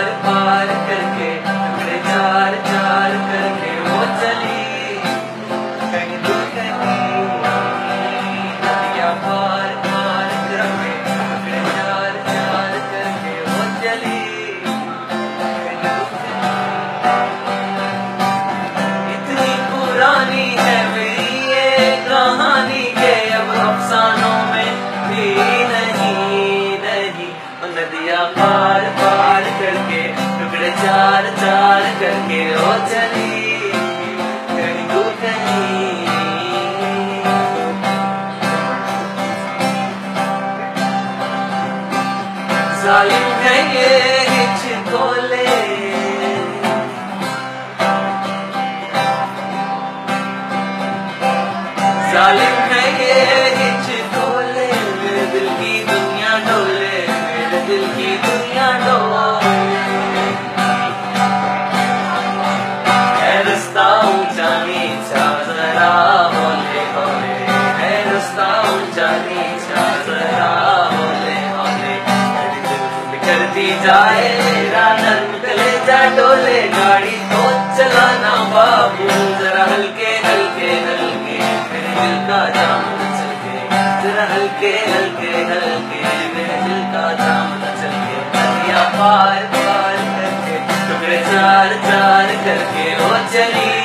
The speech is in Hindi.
पार करके, टुकड़े चार चार करके वो चली कहीं दूर कहीं, नदियाँ पार पार करके, टुकड़े चार चार करके वो चली कहीं दूर कहीं। इतनी पुरानी है मेरी ये कहानी के अब अफसानों में भी नहीं, नदियाँ पार पार करके, टुकड़े चार चार करके वो चली कहीं दूर कहीं। जालिम है ये हिचकोले, जालिम है ये हिचकोले, मेरे दिल की दुनिया डोले, मेरे दिल की दुनिया डोले। है रास्ता ऊंचा नीचा जरा होले होले, है रास्ता ऊंचा नीचा जरा होले होले, मेरी दिल करती जाए मेरा नर्म कलेजा डोले। गाड़ी तो चलाना बाबू जरा हल्के हल्के हल्के, मेरे दिल का जाम न चलके, जरा हल्के हल्के हल्के, मेरे दिल का जाम न चलके। नदियाँ पार पार करके, टुकड़े चार चार करके वो चली